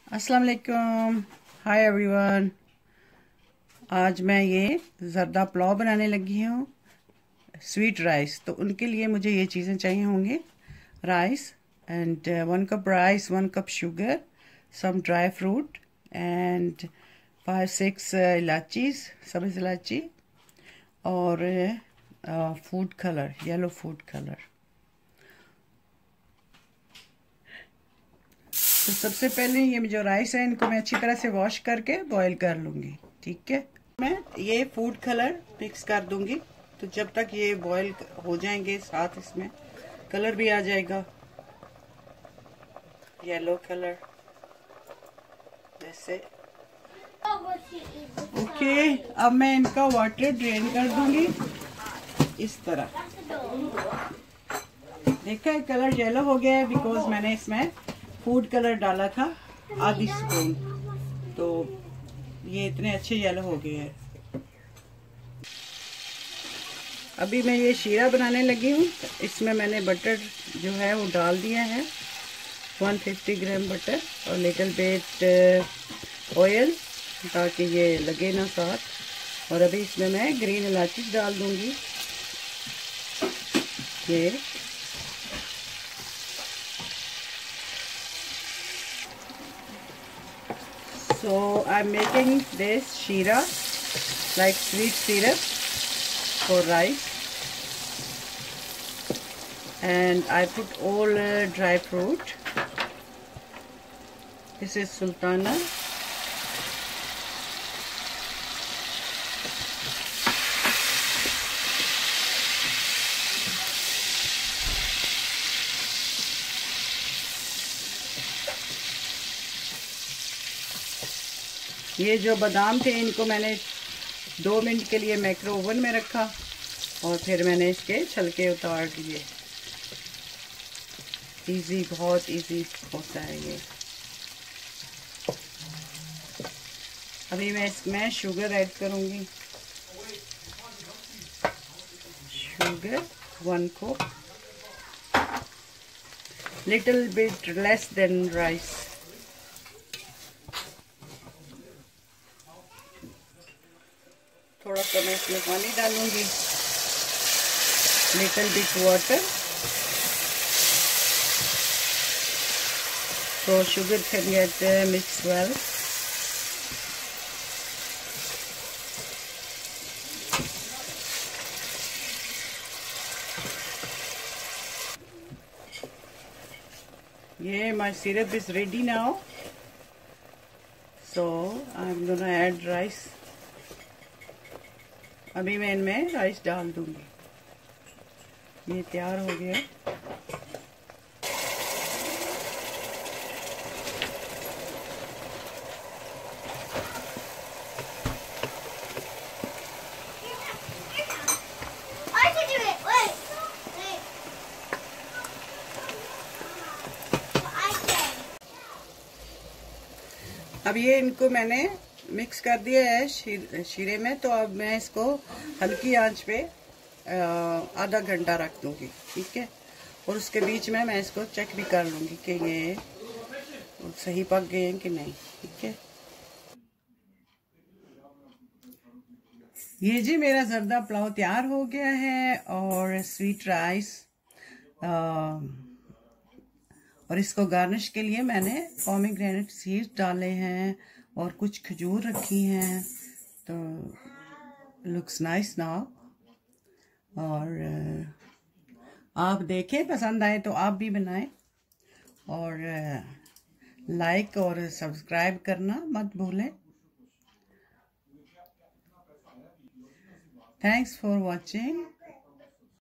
अस्सलाम वालेकुम, hi everyone. आज मैं ये जर्दा पुलाव बनाने लगी हूँ, स्वीट राइस। तो उनके लिए मुझे ये चीज़ें चाहिए होंगी। Rice and 1 cup rice, 1 cup sugar, some dry fruit and 5-6 इलाचीज, सब्ज़ इलाची, और food colour, yellow food colour. तो सबसे पहले ये जो राइस है इनको मैं अच्छी तरह से वॉश करके बॉईल कर लूँगी। ठीक है, मैं ये फूड कलर मिक्स कर दूंगी। तो जब तक ये बॉईल हो जाएंगे, साथ इसमें कलर भी आ जाएगा, येलो कलर जैसे। ओके, अब मैं इनका वाटर ड्रेन कर दूंगी इस तरह। देखा है, कलर येलो हो गया है बिकॉज मैंने इसमें फूड कलर डाला था आधी स्पून, तो ये इतने अच्छे येलो हो गए हैं। अभी मैं ये शीरा बनाने लगी हूँ। इसमें मैंने बटर जो है वो डाल दिया है, 150 ग्राम बटर और लिटिल बिट ऑयल, ताकि ये लगे ना साथ। और अभी इसमें मैं ग्रीन इलायची डाल दूंगी। ये so I'm making this shira like sweet syrup for rice, and I put all dry fruit. This is sultana, ये जो बादाम थे इनको मैंने 2 मिनट के लिए माइक्रो ओवन में रखा और फिर मैंने इसके छिलके उतार दिए। इजी, बहुत इजी होता है ये। अभी मैं इसमें शुगर ऐड करूंगी। Sugar 1 cup, little bit less than rice. थोड़ा सा मैं इसमें पानी डालूंगी, little bit water, so sugar can get mixed well. Yeah, my syrup is ready now, so I'm gonna add rice. अभी मैं इनमें राइस डाल दूंगी। ये तैयार हो गया। अब ये इनको मैंने मिक्स कर दिया है शीरे में। तो अब मैं इसको हल्की आंच पे आधा घंटा रख दूंगी। ठीक है, और उसके बीच में मैं इसको चेक भी कर लूंगी कि ये सही पक गए हैं कि नहीं। ठीक है, ये जी मेरा जर्दा पुलाव तैयार हो गया है, और स्वीट राइस, और इसको गार्निश के लिए मैंने पोमेग्रेनेट सीड्स डाले हैं और कुछ खजूर रखी हैं। तो लुक्स नाइस नाउ। और आप देखें, पसंद आए तो आप भी बनाएं, और लाइक और सब्सक्राइब करना मत भूलें। Thanks for watching.